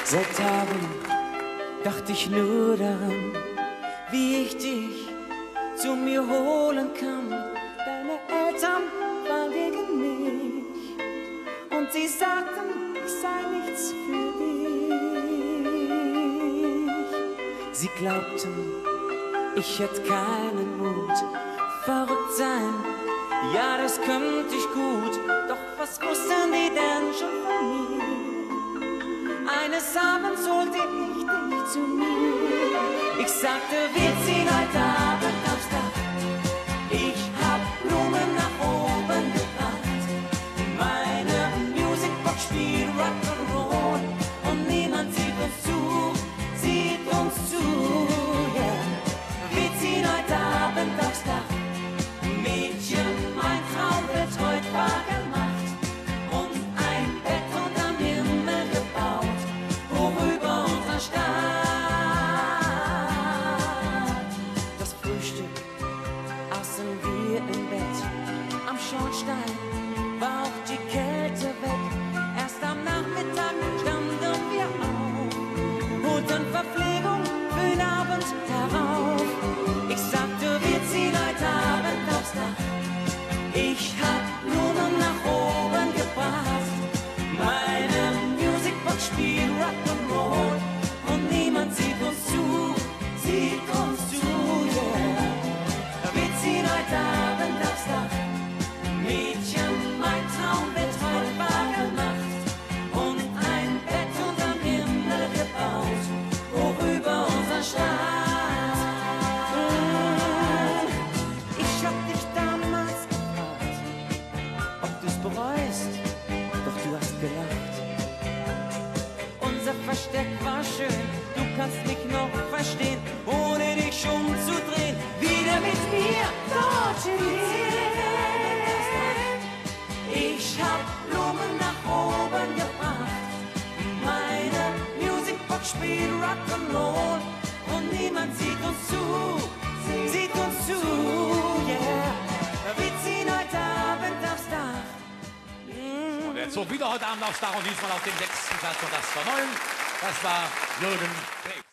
Seit Tagen dachte ich nur daran, wie ich dich zu mir holen kann. Deine Eltern waren gegen mich und sie sagten, ich sei nichts für dich. Sie glaubten, ich hätte keinen Mut, verrückt sein, ja, das könnte ich gut. Doch was wussten die denn schon von mir? Eines Abends holte ich dich zu mir. Ich sagte, wir ziehen heute Abend aufs Dach. Ich hab Blumen nach oben gebracht. Meine Musicbox spielt Rock'n'Roll und niemand sieht uns zu, yeah. Wir ziehen heute Abend aufs Dach. Mädchen, mein Traum wird heute wahr gemacht und ein Bett unterm Himmel gebaut, worüber unser Staat. Das Frühstück aßen wir im Bett, am Schornstein war auch die Kälte weg. Erst am Nachmittag standen wir auf, holten Verpflegung für den Abend herauf. Ich sagte, wir ziehen heute Abend aufs Dach. Ich hab Blumen nach oben gebracht. Meine Musicbox spielt Rock'n'Roll und niemand sieht uns zu, yeah. Wir ziehen heute Abend aufs Dach. Mädchen, mein Traum wird heute wahr gemacht und ein Bett unterm Himmel gebaut, worüber unser Staat. Ich hab dich damals gefragt, ob du's bereust, doch du hast gelacht. Unser Versteck war schön, du kannst mich noch verstehen, ohne dich umzudrehen, wieder mit mir dorthin. Ich hab Blumen nach oben gebracht, meine Musicbox spielt Rock'n'Roll und niemand sieht uns zu, yeah. Wir ziehen heute Abend aufs Dach. Und er zog wieder heute Abend aufs Dach und diesmal auf den 6. Platz und das war 9. Das war Jürgen Drews.